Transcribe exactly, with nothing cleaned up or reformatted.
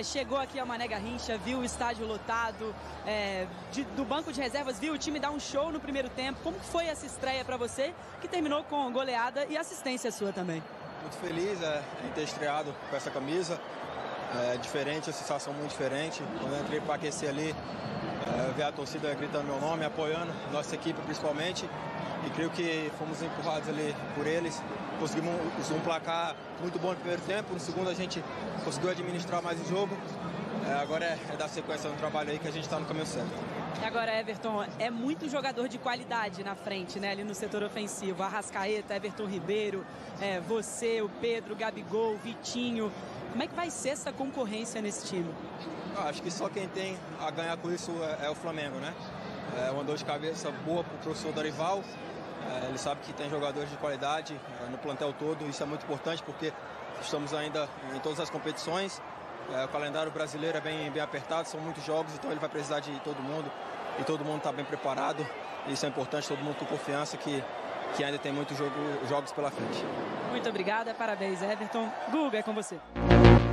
é, chegou aqui ao Mané Garrincha, viu o estádio lotado, é, de, do banco de reservas, viu o time dar um show no primeiro tempo. Como que foi essa estreia para você, que terminou com goleada e assistência sua também? Muito feliz é, em ter estreado com essa camisa. É diferente, a sensação muito diferente. Quando eu entrei para aquecer ali, é, eu vi a torcida gritando meu nome, apoiando nossa equipe principalmente. E creio que fomos empurrados ali por eles. Conseguimos um placar muito bom no primeiro tempo. No segundo a gente conseguiu administrar mais o jogo. É, agora é, é dar sequência no trabalho aí que a gente está no caminho certo. E agora, Everton, é muito jogador de qualidade na frente, né, ali no setor ofensivo. Arrascaeta, Everton Ribeiro, é, você, o Pedro, o Gabigol, o Vitinho. Como é que vai ser essa concorrência nesse time? Ah, acho que só quem tem a ganhar com isso é, é o Flamengo, né? É uma dor de cabeça boa para o professor Dorival. É, ele sabe que tem jogadores de qualidade é, no plantel todo. Isso é muito importante porque estamos ainda em todas as competições. É, o calendário brasileiro é bem, bem apertado, são muitos jogos, então ele vai precisar de todo mundo e todo mundo está bem preparado. Isso é importante, todo mundo com confiança que, que ainda tem muitos jogo, jogos pela frente. Muito obrigada, parabéns, Everton. Guga, é com você.